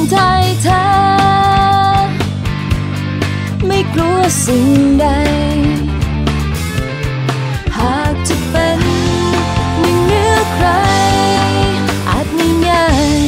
ไทยแท้ไม่กลัวสิ่งใดหากจะเป็นหนึ่งเหนือใครอาจไม่ง่าย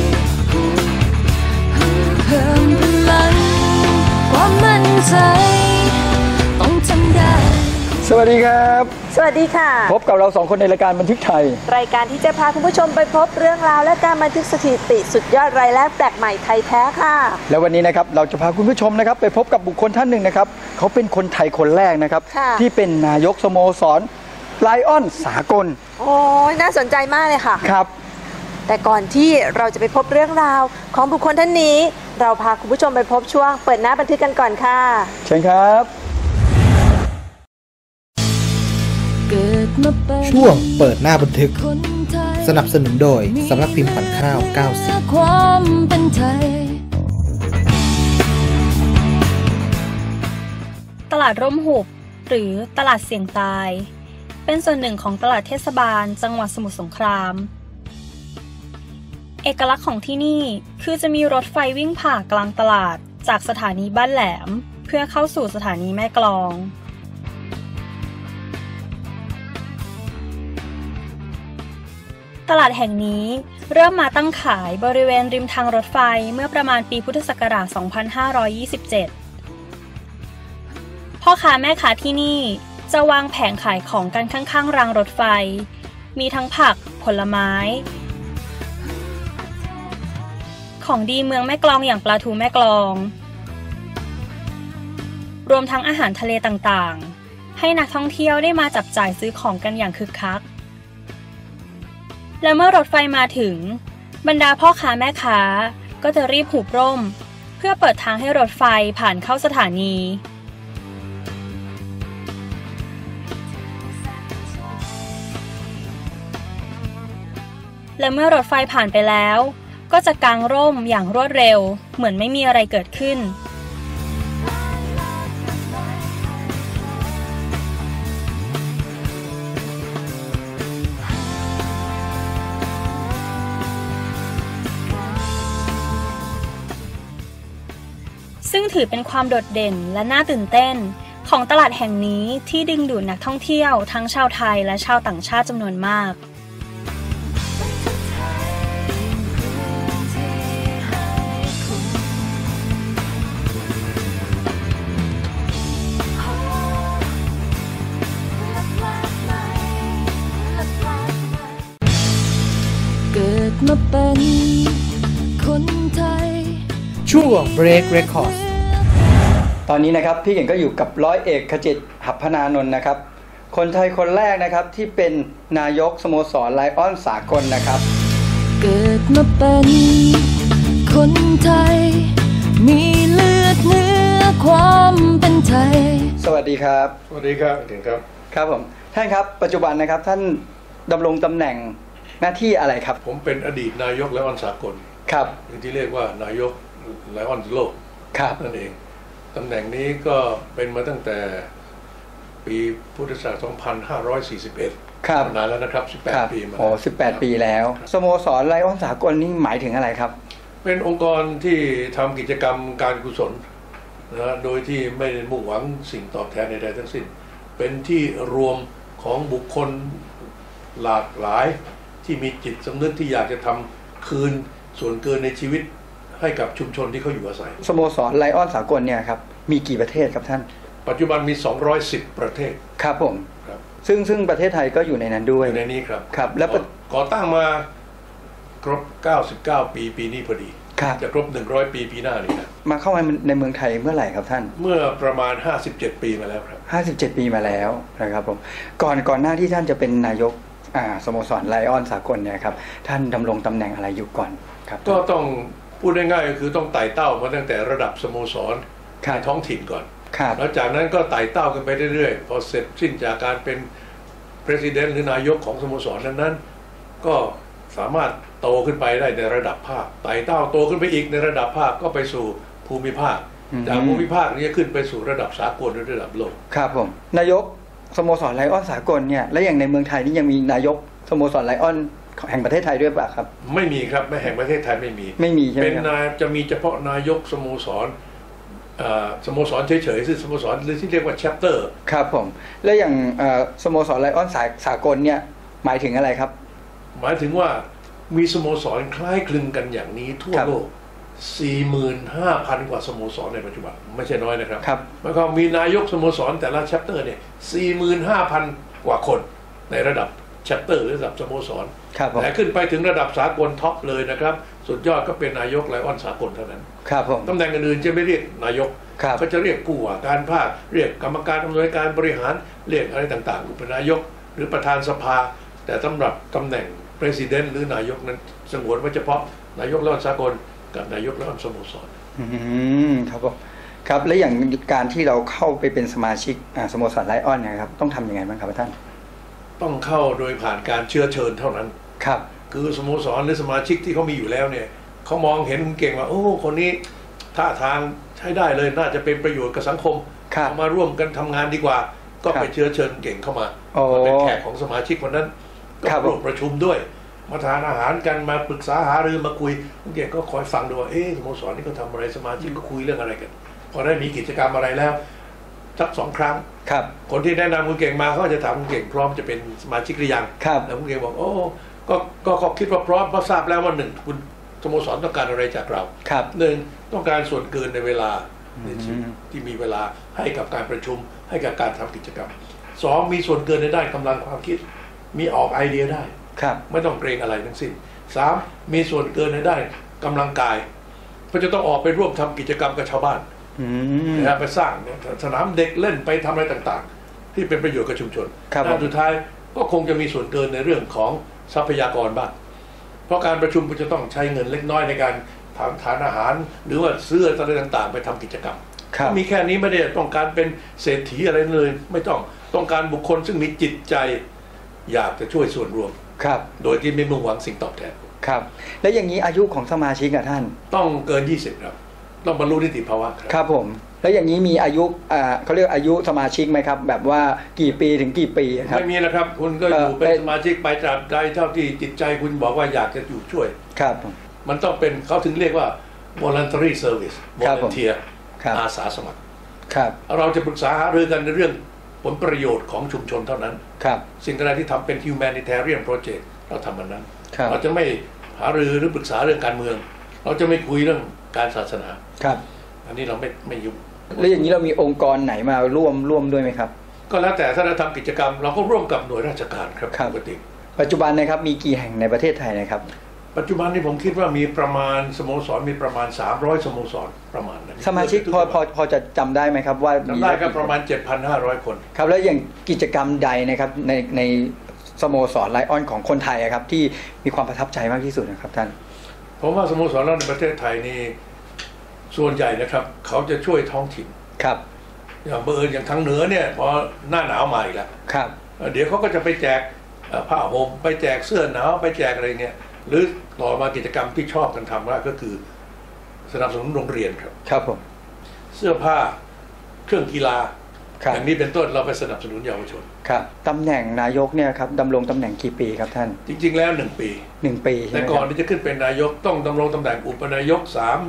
เพิ่มพลังความมั่นใจต้องทำได้สวัสดีครับสวัสดีค่ะพบกับเรา2คนในรายการบันทึกไทยรายการที่จะพาคุณผู้ชมไปพบเรื่องราวและการบันทึกสถิติสุดยอดรายแรกแปลกใหม่ไทยแท้ค่ะแล้ววันนี้นะครับเราจะพาคุณผู้ชมนะครับไปพบกับบุคคลท่านหนึ่งนะครับเขาเป็นคนไทยคนแรกนะครับที่เป็นนายกสโมสรไลออนสากลโอ้ยน่าสนใจมากเลยค่ะครับแต่ก่อนที่เราจะไปพบเรื่องราวของบุคคลท่านนี้เราพาคุณผู้ชมไปพบช่วงเปิดหน้าบันทึกกันก่อนค่ะเชิญครับช่วงเปิดหน้าบันทึกสนับสนุนโดยสำนักพิมพ์ขวัญข้าว90 ตลาดร่มหุบหรือตลาดเสี่ยงตายเป็นส่วนหนึ่งของตลาดเทศบาลจังหวัดสมุทรสงครามเอกลักษณ์ของที่นี่คือจะมีรถไฟวิ่งผ่ากลางตลาดจากสถานีบ้านแหลมเพื่อเข้าสู่สถานีแม่กลองตลาดแห่งนี้เริ่มมาตั้งขายบริเวณริมทางรถไฟเมื่อประมาณปีพุทธศักราช 2527 พ่อค้าแม่ค้าที่นี่จะวางแผงขายของกันข้างๆรางรถไฟมีทั้งผักผลไม้ของดีเมืองแม่กลองอย่างปลาทูแม่กลองรวมทั้งอาหารทะเลต่างๆให้นักท่องเที่ยวได้มาจับจ่ายซื้อของกันอย่างคึกคักและเมื่อรถไฟมาถึงบรรดาพ่อค้าแม่ค้าก็จะรีบหุบร่มเพื่อเปิดทางให้รถไฟผ่านเข้าสถานีและเมื่อรถไฟผ่านไปแล้วก็จะกางร่มอย่างรวดเร็วเหมือนไม่มีอะไรเกิดขึ้นซึ่งถือเป็นความโดดเด่นและน่าตื่นเต้นของตลาดแห่งนี้ที่ดึงดูดนักท่องเที่ยวทั้งชาวไทยและชาวต่างชาติจำนวนมากเกิดมาเป็นคนไทยช่วง Break Records ตอนนี้นะครับพี่เก่งก็อยู่กับร้อยเอกขจิต หัพพนานนท์นะครับคนไทยคนแรกนะครับที่เป็นนายกสโมสรไลออนสากลนะครับเกิดมาเป็นคนไทยมีเลือดเนื้อความเป็นไทยสวัสดีครับสวัสดีครับเก่งครับครับผมท่านครับปัจจุบันนะครับท่านดำรงตำแหน่งหน้าที่อะไรครับผมเป็นอดีตนายกไลออนสากลครับที่เรียกว่านายกไลออนโลกนั่นเองตำแหน่งนี้ก็เป็นมาตั้งแต่ปีพุทธศักราช 2541 ครับนานแล้วนะครับ18 ปีมาโอ้18 ปีแล้วสโมสรไลออนสากลนี่หมายถึงอะไรครับเป็นองค์กรที่ทำกิจกรรมการกุศลนะโดยที่ไม่ได้มุ่งหวังสิ่งตอบแทนใดๆทั้งสิ้นเป็นที่รวมของบุคคลหลากหลายที่มีจิตสำนึกที่อยากจะทำคืนส่วนเกินในชีวิตให้กับชุมชนที่เขาอยู่อาศัยสโมสรไลออนสากลเนี่ยครับมีกี่ประเทศครับท่านปัจจุบันมี210ประเทศครับผมครับซึ่งประเทศไทยก็อยู่ในนั้นด้วยอยู่ในนี้ครับครับแล้วก่อตั้งมาครบ99 ปีนี้พอดีจะครบ100 ปีปีหน้านี่นะมาเข้ามาในเมืองไทยเมื่อไหร่ครับท่านเมื่อประมาณ57 ปีมาแล้วครับ 57 ปีมาแล้วนะครับผมก่อนหน้าที่ท่านจะเป็นนายกสโมสรไลออนสากลเนี่ยครับท่านดำรงตำแหน่งอะไรอยู่ก่อนครับก็ต้องพูดง่ายๆก็คือต้องไต่เต้ามาตั้งแต่ระดับสโมสรในท้องถิ่นก่อนแล้วจากนั้นก็ไต่เต้ากันไปเรื่อยๆพอเสร็จสิ้นจากการเป็นประธานหรือนายกของสโมสรนั้นก็สามารถโตขึ้นไปได้ในระดับภาคไต่เต้าโตขึ้นไปอีกในระดับภาคก็ไปสู่ภูมิภาคจากภูมิภาคนี้ขึ้นไปสู่ระดับสากลหรือระดับโลกครับผมนายกสโมสรไลออนสากลเนี่ยและอย่างในเมืองไทยนี่ยังมีนายกสโมสรไลออนแห่งประเทศไทยด้วยป่ะครับไม่มีครับไม่แห่งประเทศไทยไม่มีใช่ไหมเป็นจะมีเฉพาะนายกสโมสรเฉยๆซึ่งสโมสรหรือที่เรียกว่า chapter ครับผมแล้วอย่างสโมสรไลออนสากลเนี่ยหมายถึงอะไรครับหมายถึงว่ามีสโมสรคล้ายคลึงกันอย่างนี้ทั่วโลก 45,000 กว่าสโมสรในปัจจุบันไม่ใช่น้อยนะครับแล้วก็มีนายกสโมสรแต่ละ chapter เนี่ย 45,000 กว่าคนในระดับ chapter หรือระดับสโมสรแต่ขึ้นไปถึงระดับสากลท็อปเลยนะครับสุดยอดก็เป็นนายกไลออนสากลเท่านั้นตำแหน่งอื่นๆจะไม่เรียกนายกเขาจะเรียกผู้ว่าการภาคเรียกกรรมการอำนวยการบริหารเรียกอะไรต่างๆเป็นนายกหรือประธานสภาแต่สำหรับตำแหน่ง president หรือนายกนั้นสงวนไว้เฉพาะนายกไลออนสากลกับนายกไลออนสโมสรครับผมครับและอย่างการที่เราเข้าไปเป็นสมาชิกสโมสรไลออนนะครับต้องทำยังไงบ้างครับท่านต้องเข้าโดยผ่านการเชื้อเชิญเท่านั้นครับคือสโมสรหรือสมาชิกที่เขามีอยู่แล้วเนี่ยเขามองเห็นคุณเก่งว่าโอ้คนนี้ท่าทางใช้ได้เลยน่าจะเป็นประโยชน์กับสังคมเอามาร่วมกันทำงานดีกว่าก็ไปเชื้อเชิญเก่งเข้ามาเป็นแขกของสมาชิกคนนั้นก็ร่วมประชุมด้วยมาทานอาหารกันมาปรึกษาหารือมาคุยคุณเก่งก็คอยฟังดูว่าสโมสรนี่เขาทำอะไรสมาชิกก็คุยเรื่องอะไรกันพอได้มีกิจกรรมอะไรแล้วสัก2 ครั้งคนที่แนะนำคุณเก่งมาเขาจะถามคุณเก่งพร้อมจะเป็นสมาชิกหรือยังแล้วคุณเก่งบอกโอ้ก็คิดว่าพร้อมเพราะทราบแล้วว่า1คุณสโมสรต้องการอะไรจากเรา1ต้องการส่วนเกินในเวลาที่มีเวลาให้กับการประชุมให้กับการทำกิจกรรม2มีส่วนเกินในด้านกำลังความคิดมีออกไอเดียได้ไม่ต้องเกรงอะไรทั้งสิ้น3มีส่วนเกินในด้านกำลังกายเพราะจะต้องออกไปร่วมทำกิจกรรมกับชาวบ้านไปสร้างสนามเด็กเล่นไปทำอะไรต่างๆที่เป็นประโยชน์กับชุมชนด้านสุดท้ายก็คงจะมีส่วนเกินในเรื่องของทรัพยากรบ้างเพราะการประชุมก็จะต้องใช้เงินเล็กน้อยในการทานอาหารหรือว่าซื้ออะไรต่างๆไปทำกิจกรรมมีแค่นี้ไม่ได้ต้องการเป็นเศรษฐีอะไรเลยไม่ต้องการบุคคลซึ่งมีจิตใจอยากจะช่วยส่วนรวมโดยที่ไม่มุ่งหวังสิ่งตอบแทนครับและอย่างนี้อายุของสมาชิกท่านต้องเกิน20ครับต้องบรรลุนิติภาวะครับผมแล้วอย่างนี้มีอายุเขาเรียกอายุสมาชิกไหมครับแบบว่ากี่ปีถึงกี่ปีครับไม่มีนะครับคุณก็อยู่เป็นสมาชิกไปตราบใดเท่าที่จิตใจคุณบอกว่าอยากจะอยู่ช่วยครับมันต้องเป็นเขาถึงเรียกว่า voluntary service volunteer อาสาสมัครครับเราจะปรึกษาหารือกันในเรื่องผลประโยชน์ของชุมชนเท่านั้นครับสิ่งใดที่ทำเป็น humanitarian project เราทำมันนั้นเราจะไม่หารือหรือปรึกษาเรื่องการเมืองเราจะไม่คุยเรื่องการศาสนาครับอันนี้เราไม่ยุ่งแล้วอย่างนี้เรามีองค์กรไหนมาร่วมด้วยไหมครับก็แล้วแต่ถ้าเราทำกิจกรรมเราก็ร่วมกับหน่วยราชการครับปกติปัจจุบันนะครับมีกี่แห่งในประเทศไทยนะครับปัจจุบันนี้ผมคิดว่ามีประมาณสโมสรมีประมาณ300สโมสรประมาณนั้นสมาชิกพอจะจำได้ไหมครับว่าจำได้ครับประมาณ 7,500 คนครับแล้วอย่างกิจกรรมใดนะครับในสโมสรไลออนของคนไทยครับที่มีความประทับใจมากที่สุดนะครับท่านผมว่าสโมสรในประเทศไทยนี่ส่วนใหญ่นะครับเขาจะช่วยท้องถิ่นครับอย่างเบอร์อย่างทางเหนือเนี่ยพอหน้าหนาวมาอีกแล้วครับเดี๋ยวเขาก็จะไปแจกผ้าห่มไปแจกเสื้อหนาวไปแจกอะไรเนี่ยหรือต่อมากิจกรรมที่ชอบกันทำก็คือสนับสนุนโรงเรียนครับครับผมเสื้อผ้าเครื่องกีฬาอย่างนี้เป็นต้นเราไปสนับสนุนเยาวชนครับตำแหน่งนายกเนี่ยครับดำรงตำแหน่งกี่ปีครับท่านจริงๆแล้ว1 ปี 1 ปีแต่ก่อนที่จะขึ้นเป็นนายกต้องดำรงตำแหน่งอุปนายก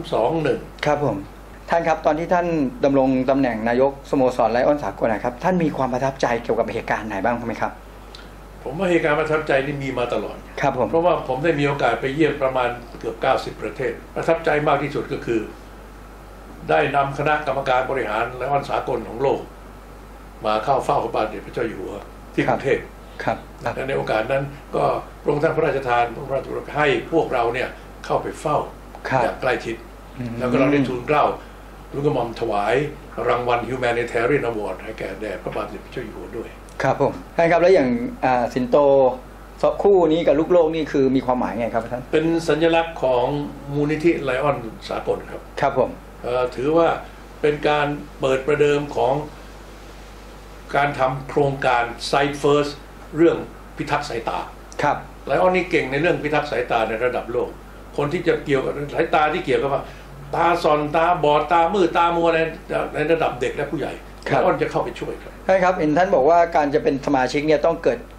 3-2-1 ครับผมท่านครับตอนที่ท่านดำรงตำแหน่งนายกสโมสรไลออนสากลนะครับท่านมีความประทับใจเกี่ยวกับเหตุการณ์ไหนบ้างไหมครับผมว่าเหตุการณ์ประทับใจนี่มีมาตลอดครับผมเพราะว่าผมได้มีโอกาสไปเยี่ยมประมาณเกือบ90 ประเทศประทับใจมากที่สุดก็คือได้นำคณะกรรมการบริหารไลออนสากลของโลกมาเข้าเฝ้าพระบาทสมเด็จพระเจ้าอยู่หัวที่กรุงเทพครับและในโอกาสนั้นก็พระองค์ท่านพระราชทานพระราชทานให้พวกเราเนี่ยเข้าไปเฝ้าอย่างใกล้ชิดแล้วก็เราได้ทูลเกล้าทูลกระหม่อมถวายรางวัล Humanitarian Award ให้แก่แด่พระบาทสมเด็จพระเจ้าอยู่หัวด้วยครับผมท่านครับแล้วอย่างสิงโตคู่นี้กับลูกโลกนี่คือมีความหมายไงครับท่านเป็นสัญลักษณ์ของมูลนิธิไลออนสากลครับครับผมถือว่าเป็นการเปิดประเดิมของการทำโครงการ Sight First เรื่องพิทักษ์สายตาครับไลออนนี่เก่งในเรื่องพิทักษ์สายตาในระดับโลกคนที่จะเกี่ยวกับสายตาที่เกี่ยวกับว่าตาส่อนตาบอดตามืดตามัวในระดับเด็กและผู้ใหญ่ไลออนจะเข้าไปช่วยครับใช่ครับเห็นท่านบอกว่าการจะเป็นสมาชิกเนี่ยต้องเกิด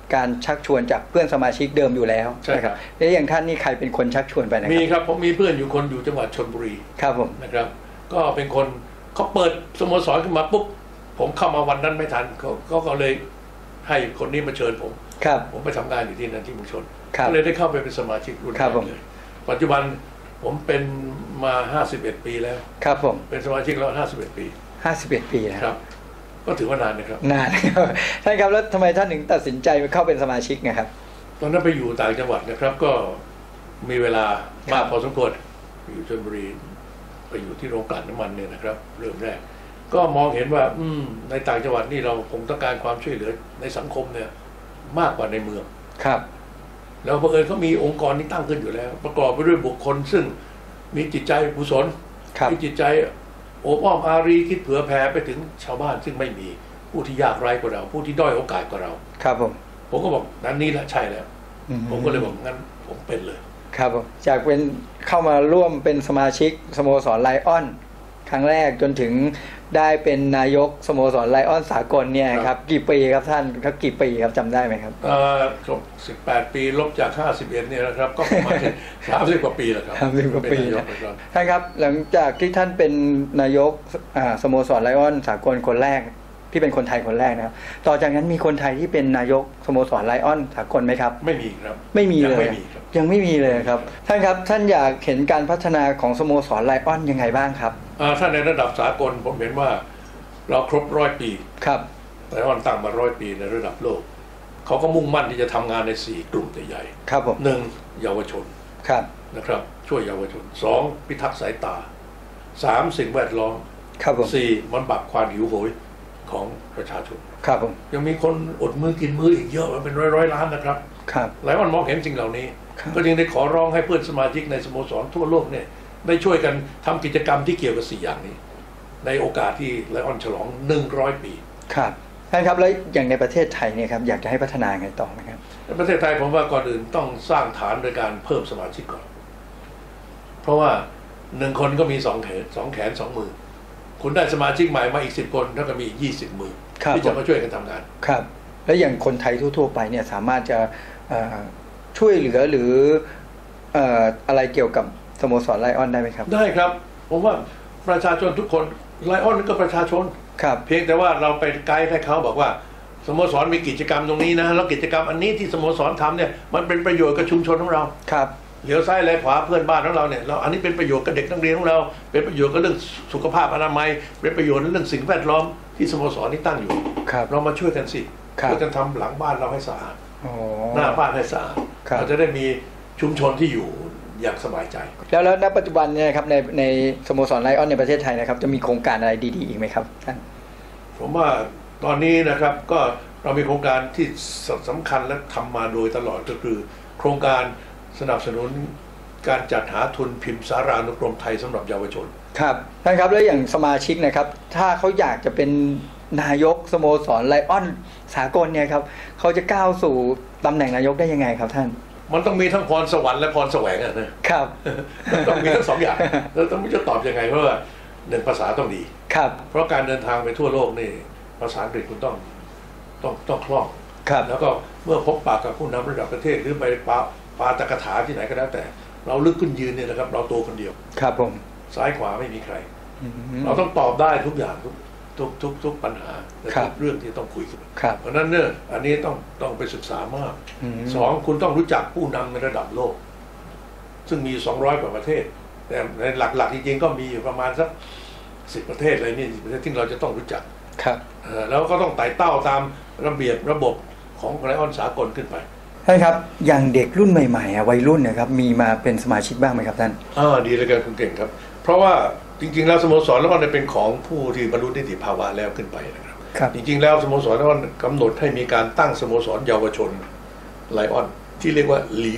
การชักชวนจากเพื่อนสมาชิกเดิมอยู่แล้วใช่ครับแล้วอย่างท่านนี่ใครเป็นคนชักชวนไปนะครับมีครับผมมีเพื่อนอยู่คนอยู่จังหวัดชลบุรีครับผมนะครับก็เป็นคนเขาเปิดสโมสรขึ้นมาปุ๊บผมเข้ามาวันนั้นไม่ทันเขาก็เลยให้คนนี้มาเชิญผมไปทำงานอยู่ที่นั่นที่เมืองชนก็เลยได้เข้าไปเป็นสมาชิกรุ่นแรกเลยปัจจุบันผมเป็นมา51 ปีแล้วครับผมเป็นสมาชิกแล้ว51 ปี 51 ปีนะครับก็ถือว่านานนะครับนานครับท่านครับแล้วทำไมท่านถึงตัดสินใจเข้าเป็นสมาชิกนะครับตอนนั้นไปอยู่ต่างจังหวัดนะครับก็มีเวลามากพอสมควรอยู่ชลบุรีไปอยู่ที่โรงกลั่นน้ำมันเนี่ยนะครับเริ่มแรกก็มองเห็นว่าในต่างจังหวัดนี่เราคงต้องการความช่วยเหลือในสังคมเนี่ยมากกว่าในเมืองครับแล้วบังเอิญเขามีองค์กรนี้ตั้งขึ้นอยู่แล้วประกอบไปด้วยบุคคลซึ่งมีจิตใจกุศลมีจิตใจโอบอ้อมอารีคิดเผื่อแผ่ไปถึงชาวบ้านซึ่งไม่มีผู้ที่ยากไร้กว่าเราผู้ที่ด้อยโอกาสกว่าเราครับผมก็บอกนั้นนี่แหละใช่แล้วผมก็เลยบอกงั้นผมเป็นเลยครับผมจากเป็นเข้ามาร่วมเป็นสมาชิกสโมสรไลออนครั้งแรกจนถึงได้เป็นนายกสโมสรไลออนสากลเนี่ยครับกี่ปีครับท่านครับกี่ปีครับจำได้ไหมครับครบ18 ปีลบจาก51เนี่ยนะครับก็ประมาณ30 กว่าปีแล้วครับ 30 กว่าปีท่านครับหลังจากที่ท่านเป็นนายกสโมสรไลออนสากลคนแรกที่เป็นคนไทยคนแรกนะครับต่อจากนั้นมีคนไทยที่เป็นนายกสโมสรไลออนสากลไหมครับไม่มีครับไม่มีเลยยังไม่มีเลยครับท่านครับท่านอยากเห็นการพัฒนาของสโมสรไลออนยังไงบ้างครับท่านในระดับสากลผมเห็นว่าเราครบ100 ปีครับไลออนตั้งมา100 ปีในระดับโลกเขาก็มุ่งมั่นที่จะทำงานใน4 กลุ่มใหญ่ๆครับผม 1เยาวชนครับนะครับช่วยเยาวชน2พิทักษ์สายตา3สิ่งแวดล้อมครับผม 4บำบัดความหิวโหยของประชาชนครับผมยังมีคนอดมื้อกินมื้ออีกเยอะมันเป็นร้อยล้านนะครับครับไลออนมองเห็นสิ่งเหล่านี้ก็จึงได้ขอร้องให้เพื่อนสมาชิกในสโมสรทั่วโลกเนี่ยได้ช่วยกันทำกิจกรรมที่เกี่ยวกับ4 อย่างนี้ในโอกาสที่ไลออนฉลอง100 ปีครับท่านครับแล้วอย่างในประเทศไทยเนี่ยครับอยากจะให้พัฒนาไงต่อไหมครับในประเทศไทยผมว่าก่อนอื่นต้องสร้างฐานโดยการเพิ่มสมาชิกก่อนเพราะว่า1 คนก็มี2 แขน 2 มือคุณได้สมาชิกใหม่มาอีก10 คนเท่ากับมี20 มือที่จะมาช่วยกันทำงานครับแล้วอย่างคนไทยทั่วๆไปเนี่ยสามารถจะช่วยเหลือหรืออะไรเกี่ยวกับสโมสรไลออนได้ไหมครับได้ครับผมว่าประชาชนทุกคนไลออนก็ประชาชนครับเพียงแต่ว่าเราไปไกด์ให้เขาบอกว่าสโมสรมีกิจกรรมตรงนี้นะแล้วกิจกรรมอันนี้ที่สโมสรทำเนี่ยมันเป็นประโยชน์กับชุมชนของเราครับเหลียวซ้ายแลขวาเพื่อนบ้านของเราเนี่ยเราอันนี้เป็นประโยชน์กับเด็กนักเรียนของเราเป็นประโยชน์กับเรื่องสุขภาพอนามัยเป็นประโยชน์เรื่องสิ่งแวดล้อมที่สโมสรนี้ตั้งอยู่เรามาช่วยกันสิช่วยกันทำหลังบ้านเราให้สะอาดหน้าบ้านให้สะอาดเราจะได้มีชุมชนที่อยู่อย่างสบายใจแล้วณปัจจุบันเนี่ยครับในสโมสรไลออนในประเทศไทยนะครับจะมีโครงการอะไรดีๆอีกไหมครับท่านผมว่าตอนนี้นะครับก็เรามีโครงการที่สำคัญและทำมาโดยตลอดก็คือโครงการสนับสนุนการจัดหาทุนพิมพ์สารานุกรมไทยสำหรับเยาวชนครับท่านครับแล้วอย่างสมาชิกนะครับถ้าเขาอยากจะเป็นนายกสโมสรไลออนสากลเนี่ยครับเขาจะก้าวสู่ตำแหน่งนายกได้ยังไงครับท่านมันต้องมีทั้งพรสวรรค์และพรแสวงนะครับต้องมีทั้ง2 อย่างแล้วต้องจะตอบยังไงเพราะว่า1ภาษาต้องดีครับเพราะการเดินทางไปทั่วโลกนี่ภาษาอังกฤษคุณต้องคล่องครับแล้วก็เมื่อพบปะกับผู้นำระดับประเทศหรือไปปาตกถาที่ไหนก็แล้วแต่เราลึกขึ้นยืนเนี่ยนะครับเราตัวคนเดียวครับผมซ้ายขวาไม่มีใครเราต้องตอบได้ทุกอย่างทุกปัญหาทุกเรื่องที่ต้องคุยกันเพราะนั้นเนี่ยอันนี้ต้องไปศึกษามาก2คุณต้องรู้จักผู้นำในระดับโลกซึ่งมี200 กว่าประเทศแต่ในหลักๆจริงๆก็มีอยู่ประมาณสัก10 ประเทศอะไรนี่ประเทศที่เราจะต้องรู้จักครับแล้วก็ต้องไต่เต้าตามระเบียบระบบของไลออนสากลขึ้นไปใช่ครับอย่างเด็กรุ่นใหม่ๆวัยรุ่นนะครับมีมาเป็นสมาชิกบ้างไหมครับท่านดีเลยกันคุณเก่งครับเพราะว่าจริงๆแล้วสโมสรแล้วก็เป็นของผู้ที่บรรลุนิติภาวะแล้วขึ้นไปนะครับจริงๆแล้วสโมสรแล้วก็กำหนดให้มีการตั้งสโมสรเยาวชนไลออนที่เรียกว่า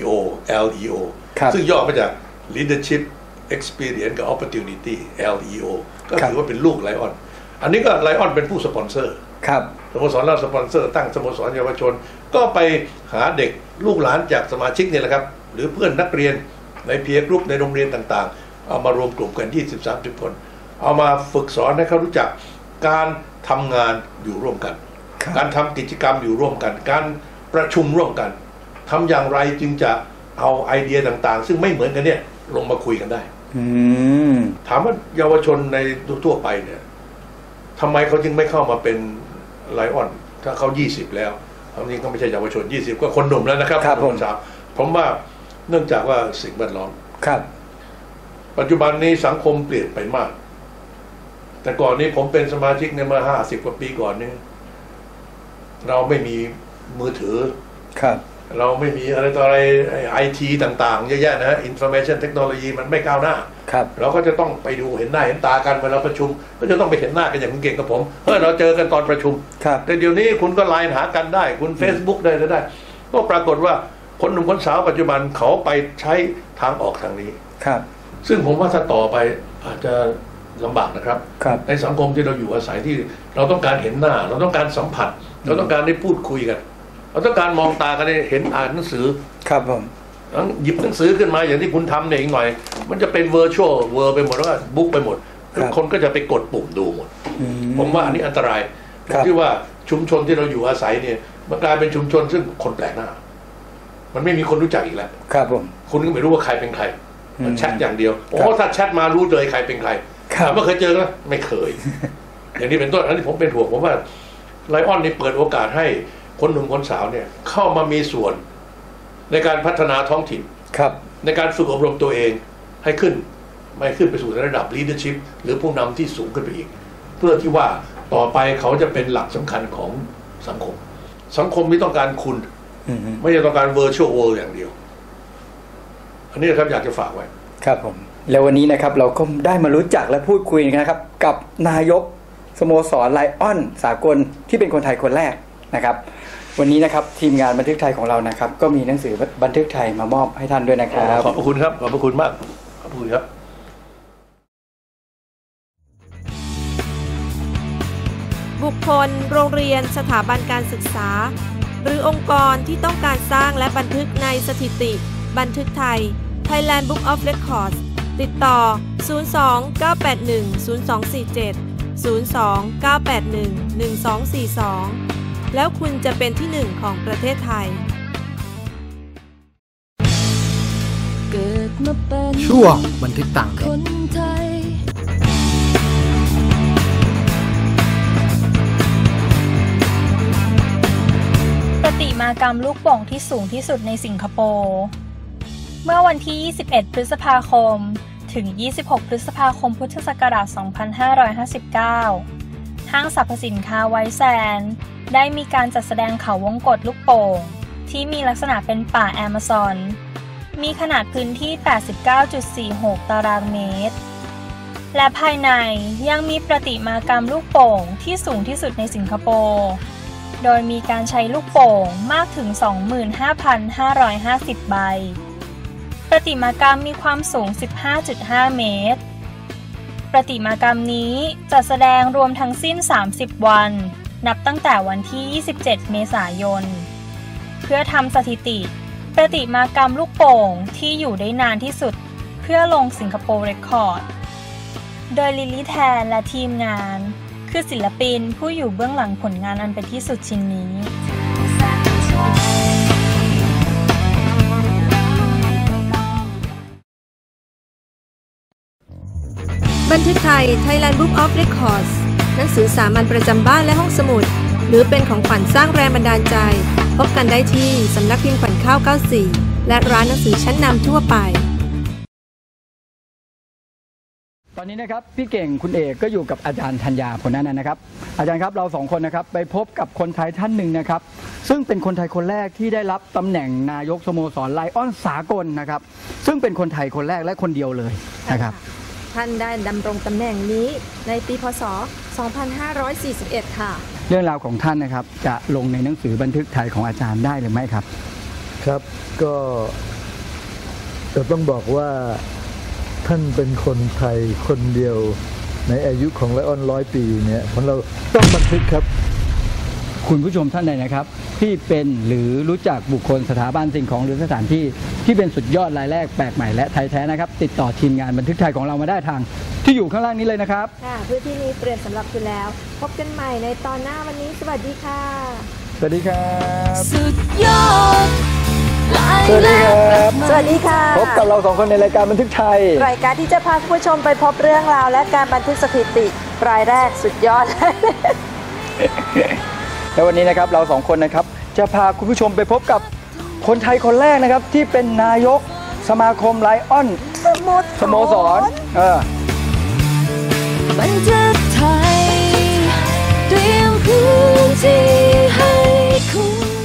LEO ซึ่งย่อมาจาก Leadership Experience กับ Opportunity LEO ก็ถือว่าเป็นลูกไลออนอันนี้ก็ไลออนเป็นผู้สปอนเซอร์ครับสโมสรเราสปอนเซอร์ตั้งสโมสรเยาวชนก็ไปหาเด็กลูกหลานจากสมาชิกเนี่ยแหละครับหรือเพื่อนนักเรียนในเพียร์กรุ๊ปในโรงเรียนต่างๆเอามารวมกลุ่มกัน20-30 คนเอามาฝึกสอนให้เขารู้จักการทำงานอยู่ร่วมกันการทำกิจกรรมอยู่ร่วมกันการประชุมร่วมกันทำอย่างไรจึงจะเอาไอเดียต่างๆซึ่งไม่เหมือนกันเนี่ยลงมาคุยกันได้ถามว่าเยาวชนในทั่วไปเนี่ยทำไมเขาจึงไม่เข้ามาเป็นไลออนถ้าเขา20แล้วความจริงก็ไม่ใช่เยาวชน20ก็คนหนุ่มแล้วนะครับคนสาวผมว่าเนื่องจากว่าสิ่งแวดล้อมครับปัจจุบันนี้สังคมเปลี่ยนไปมากแต่ก่อนนี้ผมเป็นสมาชิกในเมื่อ50 กว่าปีก่อนนี่เราไม่มีมือถือครับเราไม่มีอะไรต่ออะไรไอทีต่างๆเยอะแยะนะ Information Technology มันไม่ก้าวหน้าครับเราก็จะต้องไปดูเห็นหน้าเห็นตากันเวลาประชุมก็จะต้องไปเห็นหน้ากันอย่างคุณเก่งกับผมเราเจอกันตอนประชุมแต่เดี๋ยวนี้คุณก็ไลน์หากันได้คุณ Facebook ได้ก็ปรากฏว่าคนหนุ่มคนสาวปัจจุบันเขาไปใช้ทางออกทางนี้ครับซึ่งผมว่าถ้าต่อไปอาจจะลำบากนะครับในสังคมที่เราอยู่อาศัยที่เราต้องการเห็นหน้าเราต้องการสัมผัสเราต้องการได้พูดคุยกันเราต้องการมองตากันได้เห็นอ่านหนังสือครับผมหยิบหนังสือขึ้นมาอย่างที่คุณทำเนี่ยอีกหน่อยมันจะเป็น virtual world ไปหมดแล้วก็บุ๊กไปหมดคนก็จะไปกดปุ่มดูหมดผมว่าอันนี้อันตรายที่ว่าชุมชนที่เราอยู่อาศัยเนี่ยมันกลายเป็นชุมชนซึ่งคนแปลกหน้ามันไม่มีคนรู้จักอีกแล้วครับผมคุณก็ไม่รู้ว่าใครเป็นใครมันแชทอย่างเดียวถ้าแชทมารู้เลยใครเป็นใครไม่เคยเจอแล้วไม่เคยอย่างนี้เป็นต้นอันนี้ผมเป็นห่วงผมว่าไลออนนี่เปิดโอกาสให้คนหนุ่มคนสาวเนี่ยเข้ามามีส่วนในการพัฒนาท้องถิ่นในการฝึกอบรมตัวเองให้ขึ้นไปสู่ระดับ leadership หรือผู้นำที่สูงขึ้นไปอีกเพื่อที่ว่าต่อไปเขาจะเป็นหลักสำคัญของสังคมที่ต้องการคุณไม่ใช่ต้องการ virtual world อย่างเดียวอันนี้ครับอยากจะฝากไว้ครับผมแล้ววันนี้นะครับเราก็ได้มารู้จักและพูดคุยนะครับกับนายกสโมสรไลออนสากลที่เป็นคนไทยคนแรกนะครับวันนี้นะครับทีมงานบันทึกไทยของเรานะครับก็มีหนังสือบันทึกไทยมามอบให้ท่านด้วยนะครับขอบพระคุณครับขอบพระคุณมากขอบคุณครับบุคคลโรงเรียนสถาบันการศึกษาหรือองค์กรที่ต้องการสร้างและบันทึกในสถิติบันทึกไทย Thailand Book of Records ติดต่อ 02-981-0247 02-981-1242 แล้วคุณจะเป็นที่หนึ่งของประเทศไทยช่วงบันทึกต่างแดนประติมากรรมลูกโป่งที่สูงที่สุดในสิงคโปร์เมื่อวันที่ 21 พฤษภาคมถึง 26 พฤษภาคม พุทธศักราช 2559 ห้างสรรพสินค้าไวท์แซนด์ได้มีการจัดแสดงเขาวงกตลูกโป่งที่มีลักษณะเป็นป่าแอมะซอนมีขนาดพื้นที่ 89.46 ตารางเมตรและภายในยังมีประติมากรรมลูกโป่งที่สูงที่สุดในสิงคโปร์โดยมีการใช้ลูกโป่งมากถึง 25,550 ใบประติมากรรมมีความสูง 15.5 เมตรประติมากรรมนี้จัดแสดงรวมทั้งสิ้น 30 วันนับตั้งแต่วันที่ 27 เมษายนเพื่อทำสถิติประติมากรรมลูกโป่งที่อยู่ได้นานที่สุดเพื่อลงสิงคโปร์เรคคอร์ดโดยลิลลี่แทนและทีมงานคือศิลปินผู้อยู่เบื้องหลังผลงานอันเป็นที่สุดชิ้นนี้บันทึกไทย Thailand Book of Records หนังสือสามัญประจำบ้านและห้องสมุดหรือเป็นของขวัญสร้างแรงบันดาลใจพบกันได้ที่สำนักพิมพ์ขวัญข้าว94และร้านหนังสือชั้นนำทั่วไปตอนนี้นะครับพี่เก่งคุณเอกก็อยู่กับอาจารย์ธัญญาผลนั้นนะครับอาจารย์ครับเราสองคนนะครับไปพบกับคนไทยท่านหนึ่งนะครับซึ่งเป็นคนไทยคนแรกที่ได้รับตำแหน่งนายกสโมสรไลออนสากลนะครับซึ่งเป็นคนไทยคนแรกและคนเดียวเลยนะครับท่านได้ดำรงตำแหน่งนี้ในปีพ.ศ. 2541 ค่ะเรื่องราวของท่านนะครับจะลงในหนังสือบันทึกไทยของอาจารย์ได้หรือไม่ครับครับก็จะต้องบอกว่าท่านเป็นคนไทยคนเดียวในอายุของไลออน100 ปีเนี่ยของเราต้องบันทึกครับคุณผู้ชมท่านใดนะครับที่เป็นหรือรู้จักบุคคลสถาบันสิ่งของหรือสถานที่ที่เป็นสุดยอดรายแรกแปลกใหม่และไทยแท้นะครับติดต่อทีมงานบันทึกไทยของเรามาได้ทางที่อยู่ข้างล่างนี้เลยนะครับพื้นที่นี้เปลี่ยนสำหรับคุณแล้วพบกันใหม่ในตอนหน้าวันนี้สวัสดีค่ะสวัสดีครับสุดยอดสวัสดีครับสวัสดีค่ะพบกับเรา2 คนในรายการบันทึกไทยรายการที่จะพาคุณผู้ชมไปพบเรื่องราวและการบันทึกสถิติรายแรกสุดยอดแล้ววันนี้นะครับเรา2 คนนะครับจะพาคุณผู้ชมไปพบกับคนไทยคนแรกนะครับที่เป็นนายกสมาคมไลออนสโมสรบันทึกไทยเตรียมพื้นที่ให้คุณ